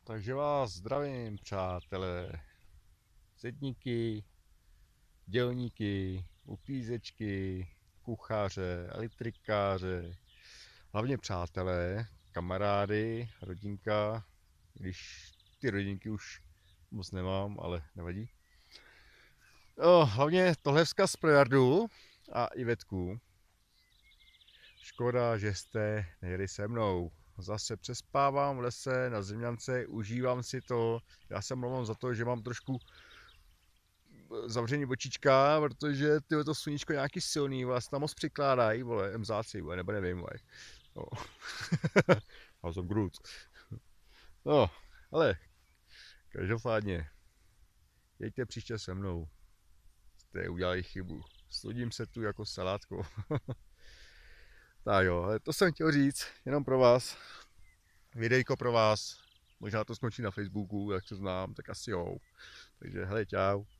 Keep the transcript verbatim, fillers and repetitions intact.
Takže vás zdravím, přátelé. Sedníky, dělníky, uklízečky, kuchaře, elektrikáře, hlavně přátelé, kamarády, rodinka, když ty rodinky už moc nemám, ale nevadí. O, hlavně tohle vzkaz pro Jardu a Ivetku. Škoda, že jste nejeli se mnou. Zase přespávám v lese na zemňance, užívám si to. Já se mluvám za to, že mám trošku zavřený očička, protože tyhle to sluníčko nějaký silný, vás tam moc přikládají, vole, emzáci, vole, nebo nevím, vole. No. House of Groot. No, ale každopádně, jeďte příště se mnou. Jste udělali chybu. Studím se tu jako salátko. Tak jo, ale to jsem chtěl říct, jenom pro vás. Videjko pro vás. Možná to skončí na Facebooku, jak se znám, tak asi jo. Takže hele, čau.